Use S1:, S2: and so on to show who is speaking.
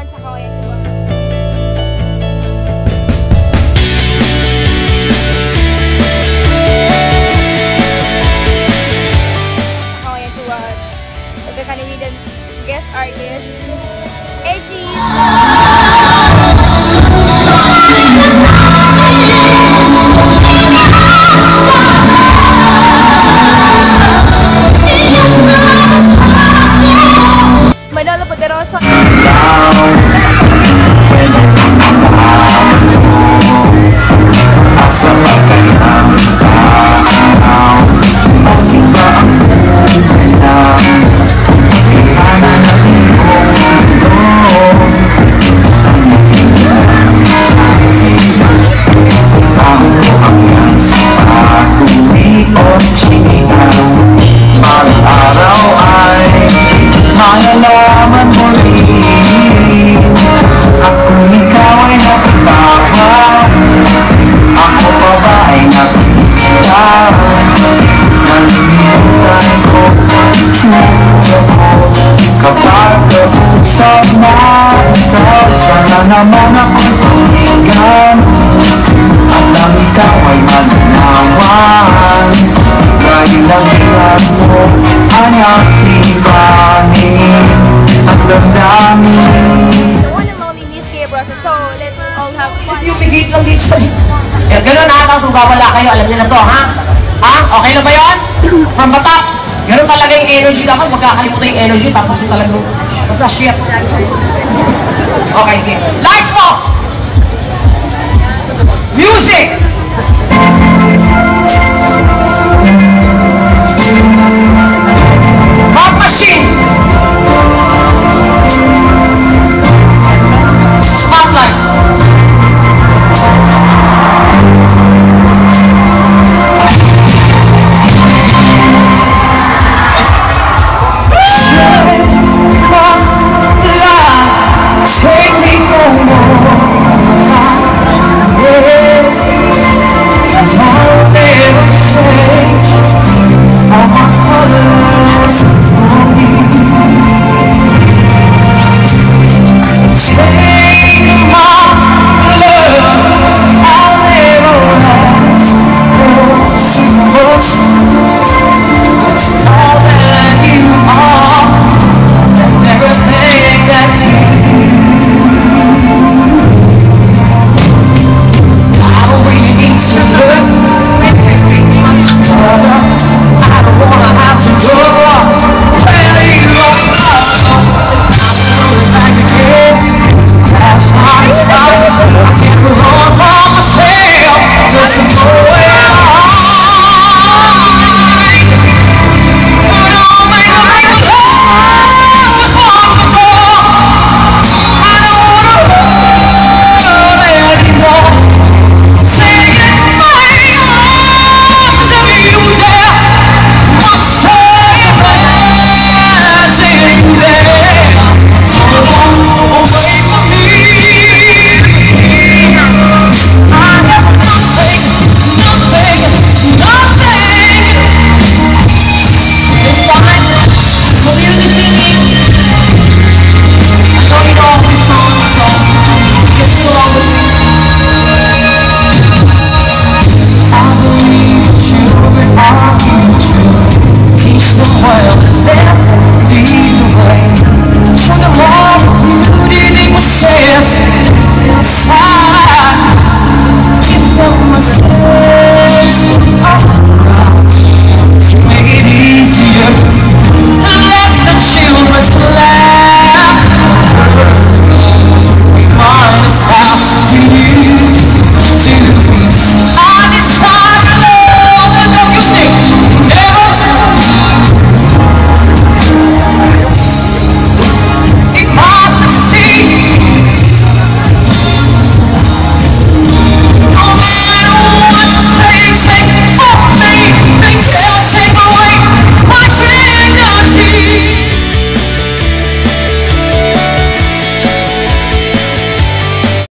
S1: naman sa Kawayan to Watch. Sa Kawayan to Watch, Pagkakanimidan's guest artist, Edgy. Manolo Poderoso.
S2: Asa pa kayang tao? Bakit ba ang buhay lang? Kailangan na iyong mundo. Sana tingnan sa akin. Bago hanggang sa pag-uwi o chika. Mag-araw ay malalaman mo rin. At kung ikaw ay nakitawan, ako pa ba ay nakikita? Nalilimutan ko ang tsura ko kapag kausap na ikaw. Sana naman ako'y tumigan at nang ikaw ay malinawan. Dahil ang ilan mo ay aking banin at damdamin.
S1: The one and only Miss Kaya Brosa. So, let's all have fun.
S3: Yung bigit lang dito sa... Ganun ha, tapos kung wala kayo, alam niyo na to, ha? Ha? Okay na ba yun? From the top. Ganun talaga yung energy dapat, magkakalimutan yung energy, tapos yung talagang... Basta shit. Okay, game. Lights mo! Music!